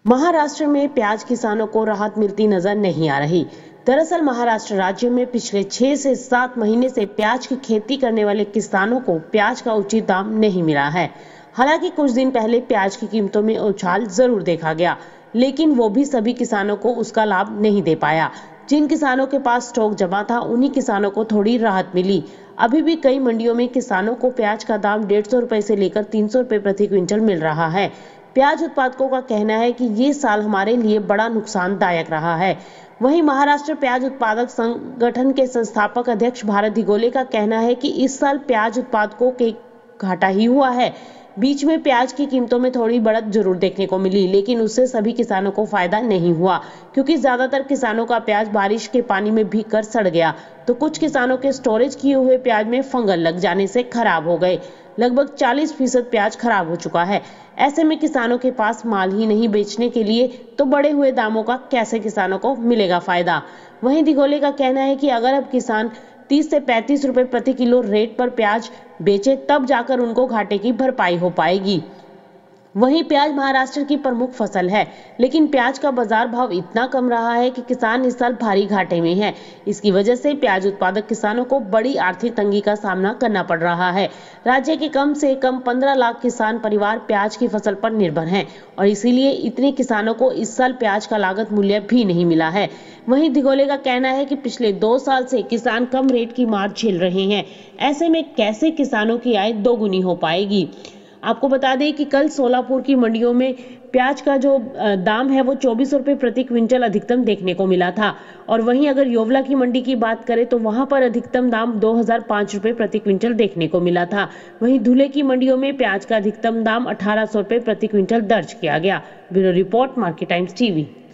महाराष्ट्र में प्याज किसानों को राहत मिलती नजर नहीं आ रही। दरअसल महाराष्ट्र राज्य में पिछले 6 से 7 महीने से प्याज की खेती करने वाले किसानों को प्याज का उचित दाम नहीं मिला है। हालांकि कुछ दिन पहले प्याज की कीमतों में उछाल जरूर देखा गया, लेकिन वो भी सभी किसानों को उसका लाभ नहीं दे पाया। जिन किसानों के पास स्टॉक जमा था उन्हीं किसानों को थोड़ी राहत मिली। अभी भी कई मंडियों में किसानों को प्याज का दाम 150 रुपए से लेकर 300 रुपए प्रति क्विंटल मिल रहा है। प्याज उत्पादकों का कहना है कि ये साल हमारे लिए बड़ा नुकसानदायक रहा है। वहीं महाराष्ट्र प्याज उत्पादक संगठन के संस्थापक अध्यक्ष भारत दिगोले का कहना है कि इस साल प्याज उत्पादकों के घाटा ही हुआ है। बीच में प्याज की कीमतों में थोड़ी बढ़त जरूर देखने को मिली, लेकिन उससे सभी किसानों को फायदा नहीं हुआ, क्योंकि ज्यादातर किसानों का प्याज बारिश के पानी में भीग कर सड़ गया, तो कुछ किसानों के स्टोरेज किए हुए प्याज में फंगल लग जाने से खराब हो गए। लगभग 40% प्याज खराब हो चुका है। ऐसे में किसानों के पास माल ही नहीं बेचने के लिए, तो बढ़े हुए दामों का कैसे किसानों को मिलेगा फायदा। वहीं दिगोले का कहना है कि अगर अब किसान 30 से 35 रुपए प्रति किलो रेट पर प्याज बेचे, तब जाकर उनको घाटे की भरपाई हो पाएगी। वहीं प्याज महाराष्ट्र की प्रमुख फसल है, लेकिन प्याज का बाजार भाव इतना कम रहा है कि किसान इस साल भारी घाटे में है। इसकी वजह से प्याज उत्पादक किसानों को बड़ी आर्थिक तंगी का सामना करना पड़ रहा है। राज्य के कम से कम 15 लाख किसान परिवार प्याज की फसल पर निर्भर हैं और इसीलिए इतने किसानों को इस साल प्याज का लागत मूल्य भी नहीं मिला है। वहीं दिगोले का कहना है कि पिछले 2 साल से किसान कम रेट की मार झेल रहे हैं। ऐसे में कैसे किसानों की आय दोगुनी हो पाएगी। आपको बता दें कि कल सोलापुर की मंडियों में प्याज का जो दाम है वो 24 रुपए प्रति क्विंटल अधिकतम देखने को मिला था, और वहीं अगर योवला की मंडी की बात करें तो वहां पर अधिकतम दाम 2005 रुपए प्रति क्विंटल देखने को मिला था। वहीं धुले की मंडियों में प्याज का अधिकतम दाम 1800 रुपए प्रति क्विंटल दर्ज किया गया। Bureau report, Market Times TV.